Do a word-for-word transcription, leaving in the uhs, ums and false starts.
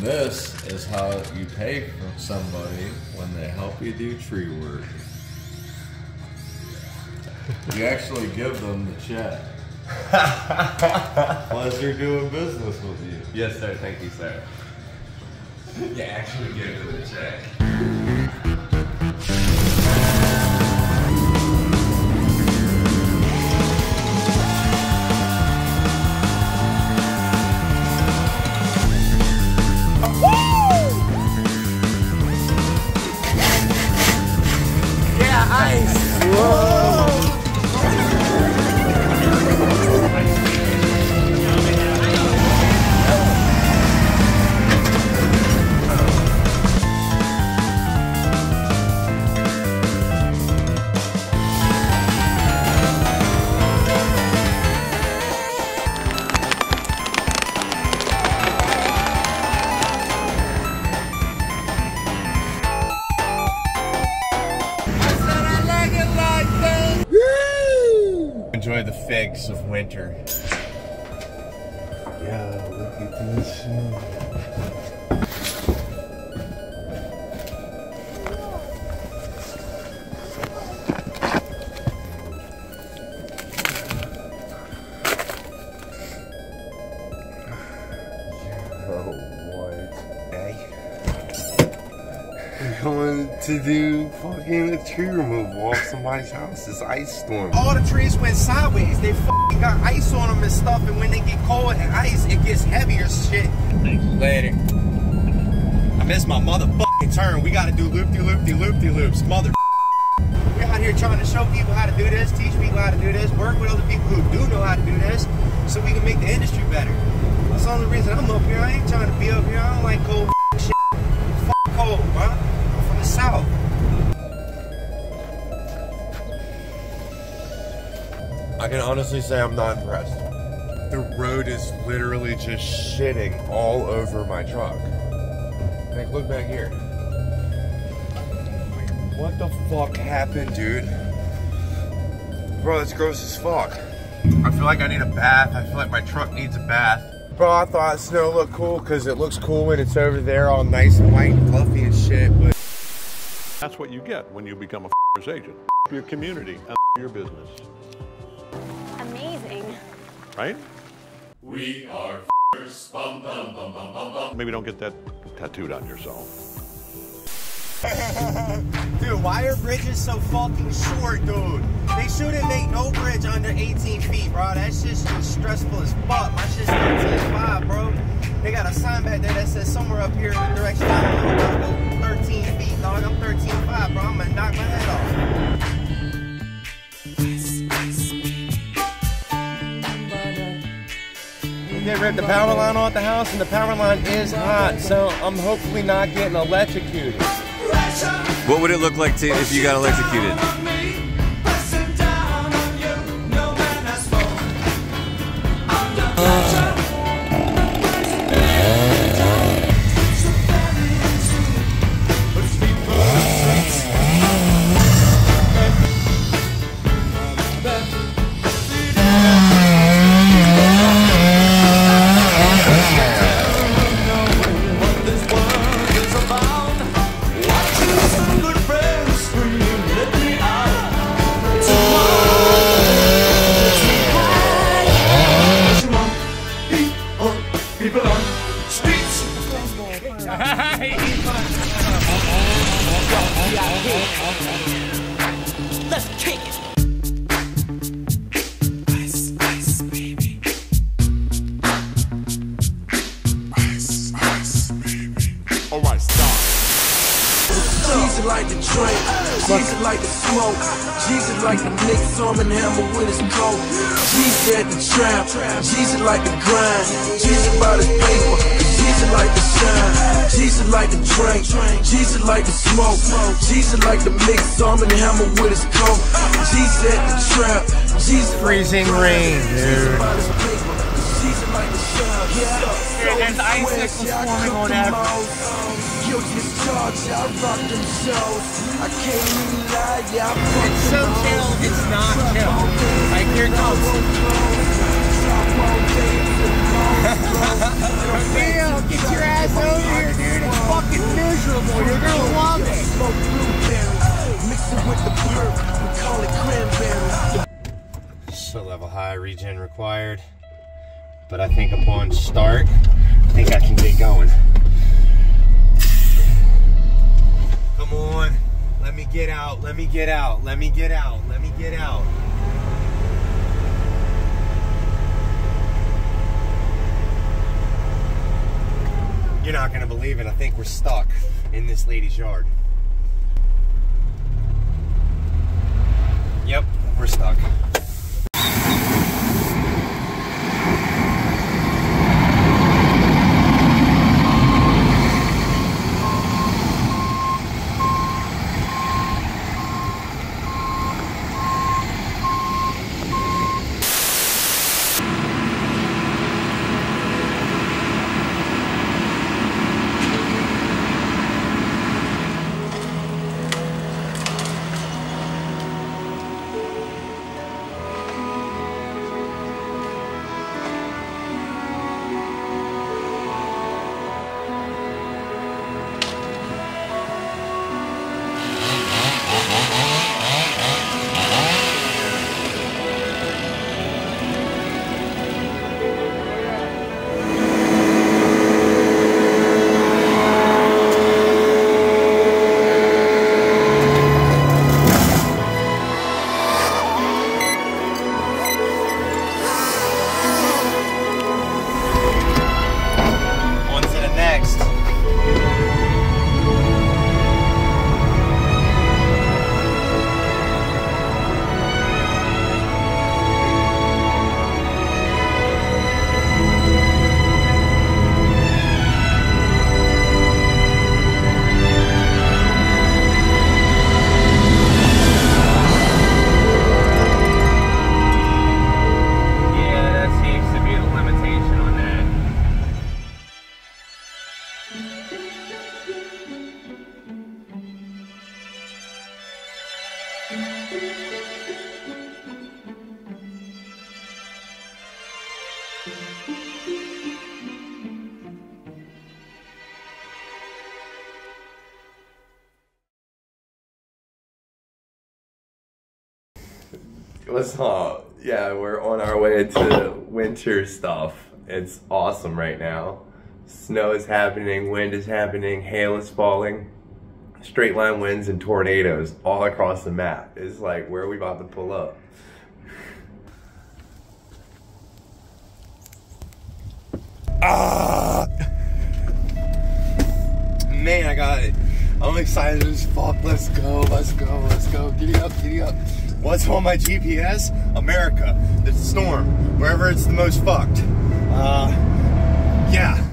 this is how you pay for somebody when they help you do tree work. You actually give them the check. Pleasure doing business with you. Yes, sir. Thank you, sir. You actually give them the check. Yeah, ice. Whoa. Enjoy the figs of winter. Yeah, look at this shit. Going to do fucking a tree removal off somebody's house. This ice storm. All the trees went sideways. They fucking got ice on them and stuff. And when they get cold and ice, it gets heavier shit. Later. I missed my motherfucking turn. We gotta do loop-de-loop-de-loop-de-loops. Mother. We're out here trying to show people how to do this, teach people how to do this, work with other people who do know how to do this, so we can make the industry better. That's the only reason I'm up here. I ain't trying to be up here. I don't like cold shit. Fuck cold, bro. South. I can honestly say I'm not impressed. The road is literally just shitting all over my truck. Like, look back here. Like, what the fuck happened, dude? Bro, that's gross as fuck. I feel like I need a bath. I feel like my truck needs a bath. Bro, I thought snow looked cool because it looks cool when it's over there all nice and white and fluffy and shit, but that's what you get when you become a f***er's agent. F your community and your business. Amazing. Right? We are f***ers. Bum, bum, bum, bum, bum, bum. Maybe don't get that tattooed on yourself. Dude, why are bridges so fucking short, dude? They shouldn't make no bridge under eighteen feet, bro. That shit's just stressful as fuck. My shit's thirteen five, bro. They got a sign back there that says somewhere up here in the direction I don't know, gotta go thirteen feet, dog. I'm thirteen five, bro. I'm gonna knock my head off. They ripped the power line off the house, and the power line is hot, so I'm hopefully not getting electrocuted. What would it look like to if you got electrocuted? Let's kick it. Ice, ice, baby. Ice, ice, baby. All right, stop. Jesus like the drink, Jesus like the smoke, Jesus like the Knicks Arm and Hammer with his coat. Jesus at the trap, Jesus like the grind, Jesus about his paper, Jesus like the shine, Jesus like the drink, Jesus like the smoke, Jesus like the Knicks Arm and Hammer with his coat. Jesus at the trap, Jesus freezing rain, dude. Dude, there's icicles forming on everything. It's so chill, it's not chill. Like, here goes. Neil, get your ass over here. regen required. But I think upon start, I think I can get going. Come on, let me get out, let me get out, let me get out, let me get out. You're not gonna believe it, I think we're stuck in this lady's yard. Yep, we're stuck. What's up? Yeah, we're on our way to winter stuff. It's awesome right now. Snow is happening, wind is happening, hail is falling, straight line winds and tornadoes all across the map. It's like, where are we about to pull up? Ah! Man, I got it. I'm excited as fuck. Let's go, let's go, let's go. Giddy up, giddy up. What's on my G P S? America. The storm. Wherever it's the most fucked. Uh, yeah.